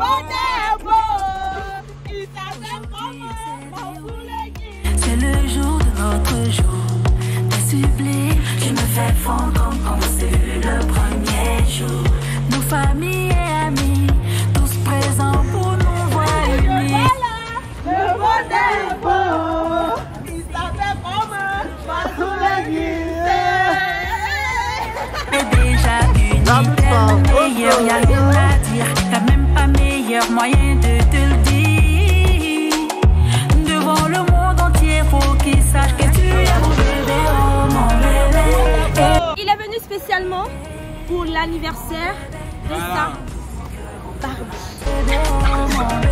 C'est le jour de notre jour, des sublimes. Tu me fais fondre comme quand c'est le premier jour. Nos familles et amis, tous présents pour nous voir unis. Le monde est beau, il s'appelle comment Et déjà unis, tellement meilleur, y'a rien à dire. T'as même pas meilleur moyen de te le dire. Devant le monde entier, faut qu'il sache que tu es mon bébé, oh mon bébé. Il est venu spécialement pour l'anniversaire de sa Barbie.